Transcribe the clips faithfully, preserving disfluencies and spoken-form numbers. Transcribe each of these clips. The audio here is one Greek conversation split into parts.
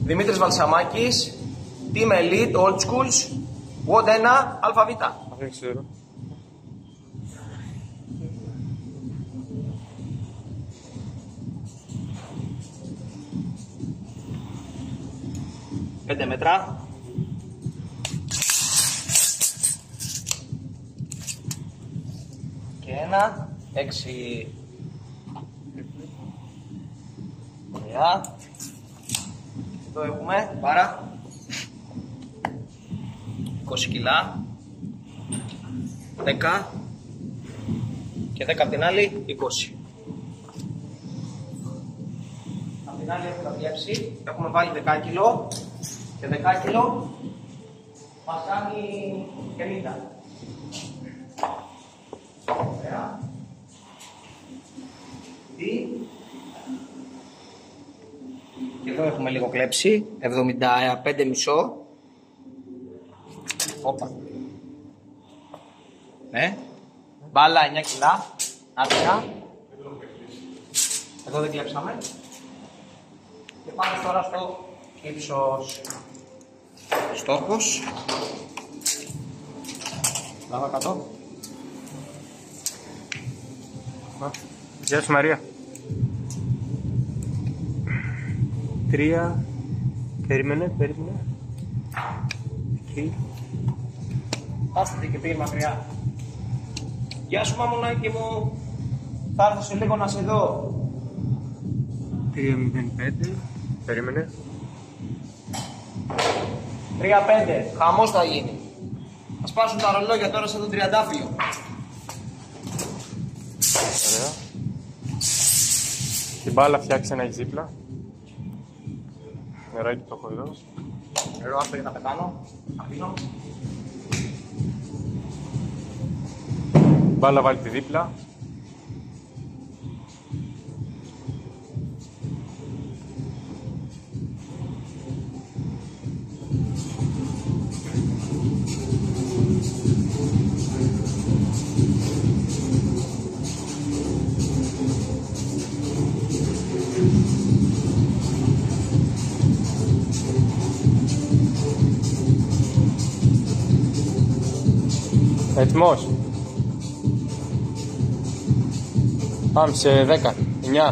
Δημήτρης Βαλσαμάκης, Team Elite, Old Schools, Ward ένα, ΑΒ. Δεν ξέρω. Πέντε μέτρα. Και ένα, έξι. Ωραία. Εδώ έχουμε πάρα είκοσι κιλά, δέκα και δέκα από την άλλη, είκοσι. Από την άλλη έχουμε δουλέψει, έχουμε βάλει δέκα κιλό και δέκα κιλό μας κάνει πενήντα. Ωραία. Και εδώ έχουμε λίγο κλέψει, εβδομήντα πέντε μισό. Όπα. Ναι. Μπάλα εννιά κιλά. Άδεια. Εδώ δεν κλέψαμε. Και πάμε τώρα στο ύψος. Στόχος. Λάβα κάτω. Γεια σου Μαρία. Τρία. Περίμενε, περίμενε. Εκεί. Άστε και πήγε μακριά. Γεια σου μαμουνάκι μου. Θα έρθω σε λίγο να σε δω. Τρία μηδέν πέντε. Περίμενε. Τρία πέντε. Χαμός θα γίνει. Θα σπάσουν τα ρολόγια τώρα σαν τον τριαντάφυλλο. Ωραία. Την μπάλα φτιάξει ένα ζύπλα. Νεράκι το έχω εδώ. Νερό αυτό για να πετάνω. Αφήνω. Μπάλα βάλει τη δίπλα. Έτοιμος. Πάμε σε δέκα, εννιά.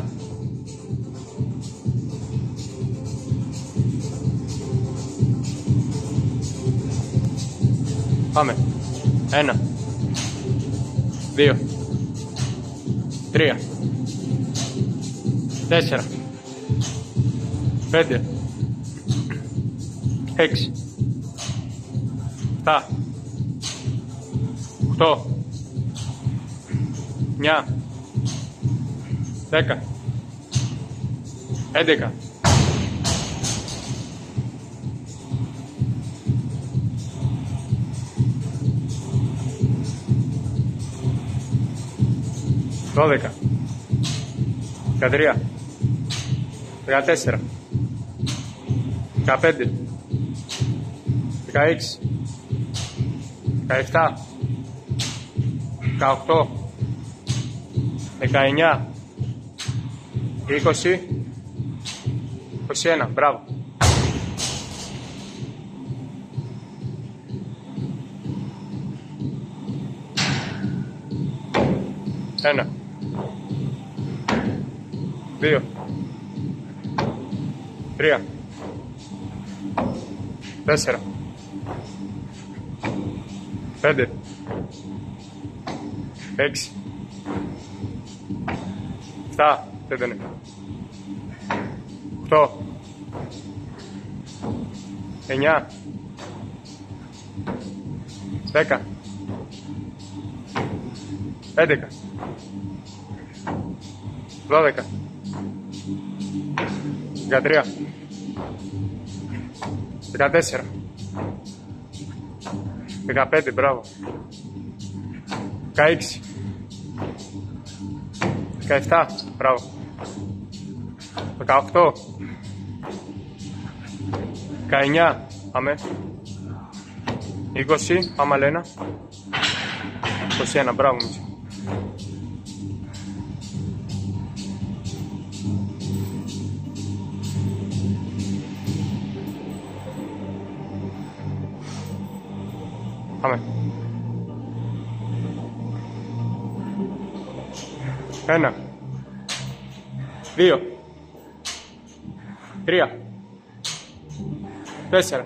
Πάμε. Ένα. Δύο. Τρία. Τέσσερα. Πέντε. Έξι. Επτά. Οκτώ. Εννιά. Δέκα. Έντεκα. Δώδεκα. Δεκατρία. Δεκατέσσερα. Δεκαπέντε. Δεκαέξι. Δεκαεπτά. Δεκαοκτώ. Δεκαεννιά. είκοσι. είκοσι ένα. Μπράβο. Ένα. Δύο. Τρία. Τέσσερα. Πέντε. Έξι. Εφτά. Δεν είναι. Οκτώ. Εννιά. Δέκα. Έντεκα. Δώδεκα. Δεκατρία. Δεκατέσσερα. Δεκαπέντε. Μπράβο. Δεκαέξι. Δεκαεπτά. Μπράβο. Δεκαοκτώ. Δεκαεννιά. Πάμε. Είκοσι. Πάμε άλλο ένα. είκοσι ένα. Μπράβο. Πάμε. Ένα. Δύο. Τρία. Τέσσερα.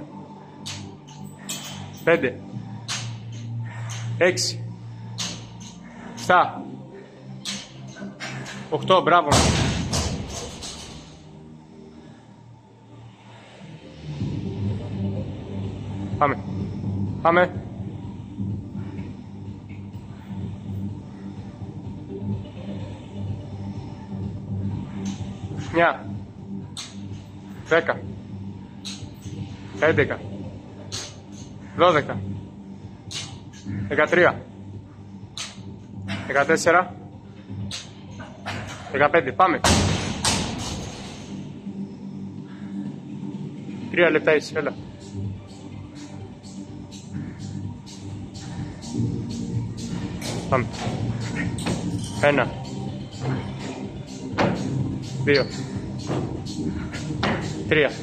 Πέντε. Έξι. Εφτά. Οχτώ. Μπράβο. Πάμε. Πάμε. Μια. Δέκα. Έντεκα. Δώδεκα. Δεκατρία. Δεκατέσσερα. Δεκαπέντε. Πάμε. Τρία λεπτά είσαι. Έλα. Πάμε. Ένα. Δύο. Τρία.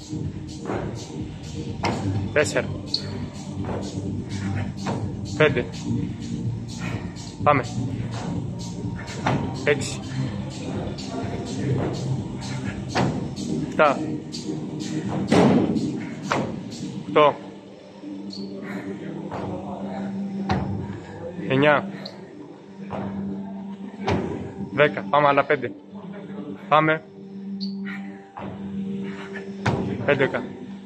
Τέσσερα. Πέντε. Πάμε. Έξι. Εφτά. Οκτώ. Εννιά. Δέκα. Πάμε άλλα πέντε. Πάμε. Έντεκα.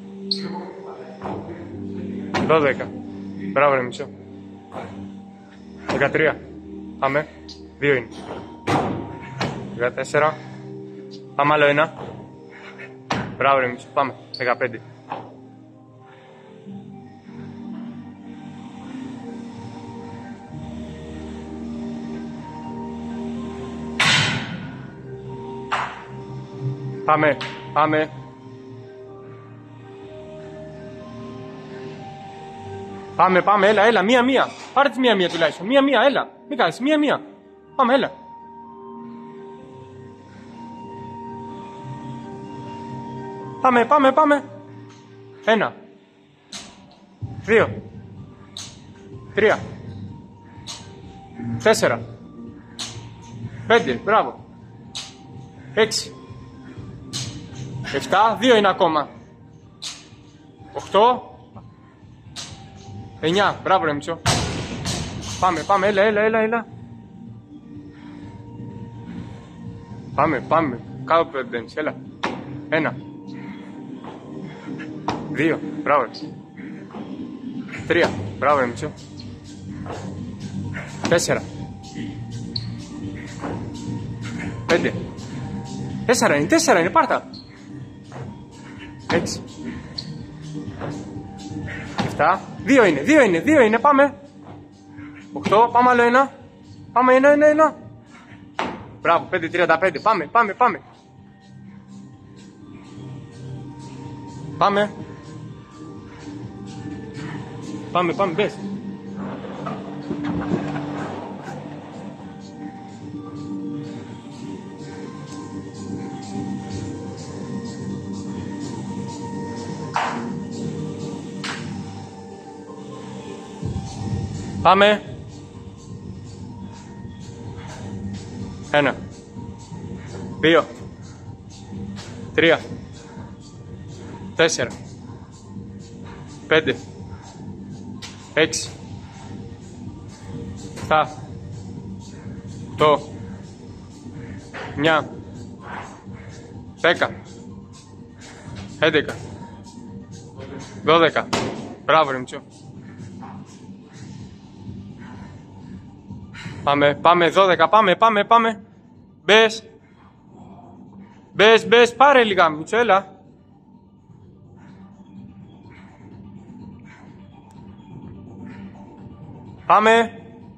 Δώδεκα. Μπράβο ρε μισό. Δεκατρία. Πάμε. Δύο είναι. Δεκατέσσερα. Πάμε άλλο ένα. Μπράβο ρε μισό. Πάμε. Δεκαπέντε. Πάμε. Πάμε. Πάμε, πάμε, έλα, έλα, μία, μία. Πάρε τη μία, μία τουλάχιστον. Μία, μία, έλα. Μην κάνεις, μία, μία. Πάμε, έλα. Πάμε, πάμε, πάμε. Ένα. Δύο. Τρία. Τέσσερα. Πέντε, μπράβο. Έξι. Εφτά, δύο είναι ακόμα. Οχτώ. Εννιά, μπράβο ρε μισό. Πάμε, πάμε, έλα, έλα, έλα, έλα. Πάμε, πάμε. Κάτω πεντένς, έλα. Ένα. Δύο, μπράβο ρε. Τρία, μπράβο ρε μισό. Τέσσερα. Πέντε. Τέσσερα είναι, τέσσερα είναι, πάρτα. Έξι. Εφτά. Δύο είναι, δύο είναι, δύο είναι, πάμε. Οχτώ, πάμε άλλο ένα. Πάμε ένα, ένα, ένα. Μπράβο, πέντε τριάντα πέντε, πάμε, πάμε, πάμε. Πάμε. Πάμε, πάμε, μπες. Πάμε. Ένα. Δύο. Τρία. Τέσσερα. Πέντε. Έξι. Εφτά. Οκτώ. Εννιά. Δέκα. Έντεκα. Δώδεκα. Μπράβο ρε μισό. Πάμε, πάμε, δώδεκα, πάμε, πάμε, πάμε. Μπες. Μπες, μπες, πάρε λίγα, Μίτσο, έλα. Πάμε.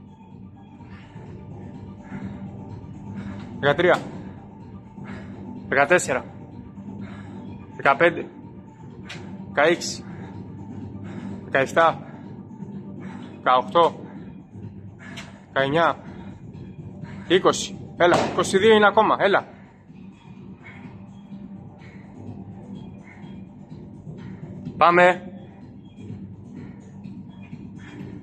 Δεκατρία. Δεκατέσσερα. Δεκαπέντε. Δεκαέξι. Δεκαεφτά. Δεκαοχτώ. Δεκαεννιά. Είκοσι. Έλα, είκοσι δύο είναι ακόμα, έλα. Πάμε.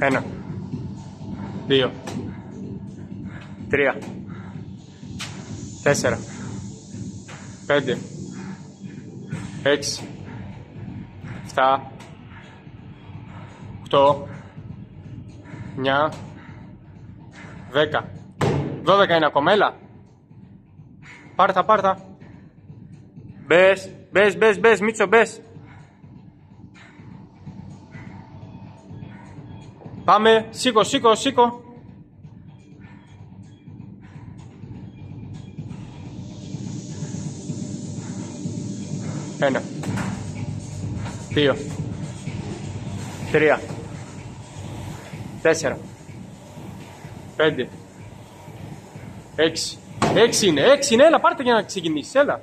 Ένα. Δύο. Τρία. Τέσσερα. Πέντε. Έξι. Εφτά. Οκτώ. Εννιά. Δέκα. Δώδεκα είναι ακόμα, έλα. Πάρτα, πάρτα. Μπες, μπες, μπες, μπες, Μίτσο, μπες. Πάμε, σήκω, σήκω, σήκω. Ένα. Δύο. Τρία. Τέσσερα. Πέντε. Έξι. Έξι είναι, έξι είναι, έλα πάρτε για να ξεκινήσεις, έλα.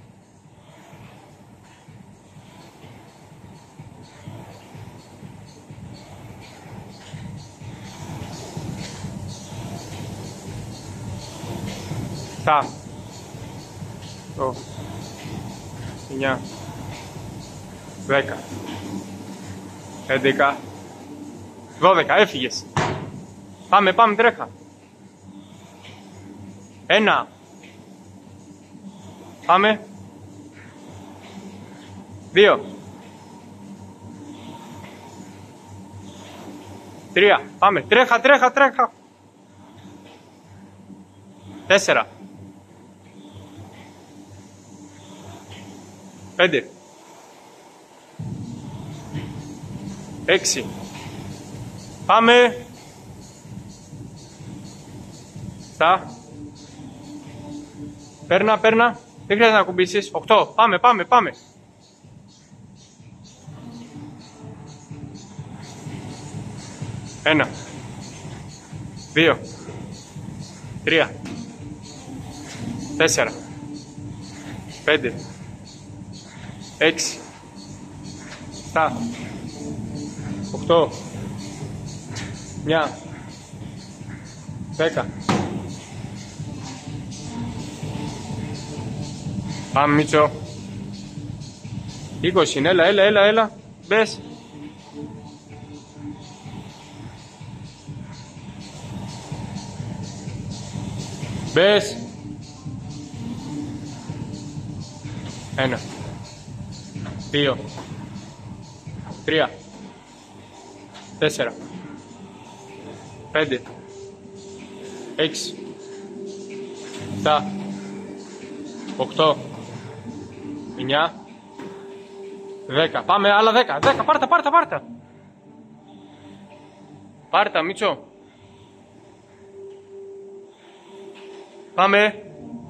Εφτά. Οκτώ. Εννιά. Δέκα. Έντεκα. Δώδεκα, έφυγες. Πάμε, πάμε, τρέχα. Ένα. Πάμε. Δύο. Τρία. Πάμε. Τρέχα, τρέχα, τρέχα. Τέσσερα. Πέντε. Έξι. Πάμε. Επτά. Παίρνα, παίρνα. Δεν χρειάζεται να κουμπίσεις. Οκτώ. Πάμε, πάμε, πάμε. Ένα. Δύο. Τρία. Τέσσερα. Πέντε. Έξι. Επτά. Οκτώ. Μια. Δέκα. Πάμε, Μίτσο. Είκοσι, έλα, έλα, έλα, έλα. Μπες. Μπες. Ένα. Δύο. Τρία. Τέσσερα. Πέντε. Έξι. Επτά. Οκτώ. Εννιά. Δέκα. Πάμε, άλλα δέκα. Δέκα, πάρτα, πάρτα, πάρτα. Πάρτα, Μίτσο. Πάμε.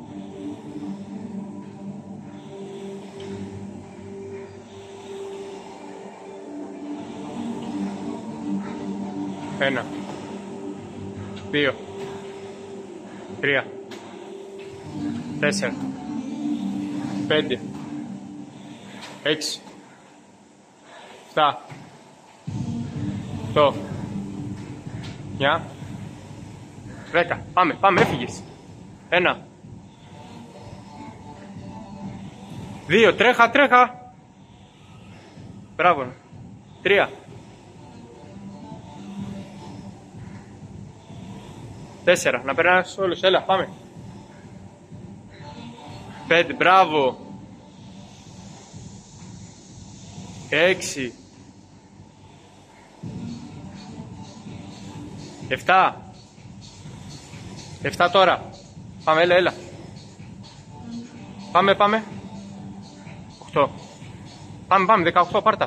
Ένα. Δύο. Τρία. Τέσσερα. Πέντε. Έξι. Εφτά. Οκτώ. Εννιά. Δέκα. Πάμε, πάμε, έφυγες. Ένα. Δύο. Τρέχα, τρέχα. Μπράβο. Τρία. Τέσσερα. Να περνάς όλους. Έλα, πάμε. Πέντε. Μπράβο. Έξι. Εφτά. Εφτά τώρα. Πάμε, έλα, έλα. Πάμε, πάμε. Οχτώ. Πάμε, πάμε, δεκαοκτώ, πάρτα.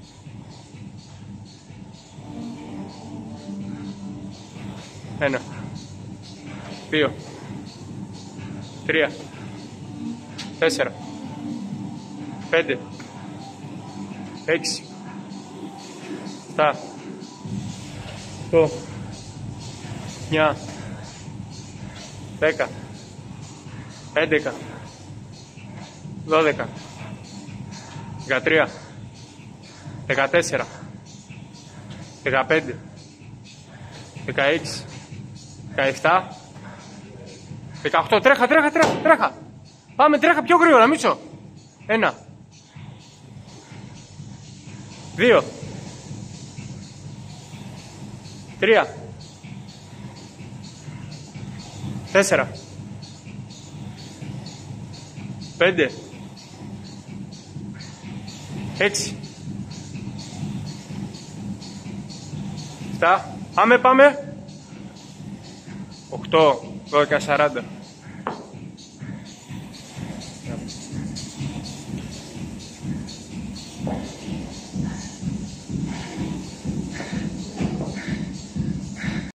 Ένα. Δύο. Τρία. Τέσσερα. Πέντε. Έξι. Εφτά. Οκτώ. Εννιά. Δέκα. Έντεκα. Δώδεκα. Δεκατρία. Δεκατέσσερα. Δεκαπέντε. Δεκαέξι. Δεκαεφτά. Δεκαοκτώ. Τρέχα, τρέχα, τρέχα, τρέχα. Πάμε, τρέχα πιο γρήγορα, Μίτσο. Ένα. Δύο. Τρία. Τέσσερα. Πέντε. Έξι. Εφτά. Πάμε, πάμε. Οκτώ. Δώδεκα, σαράντα.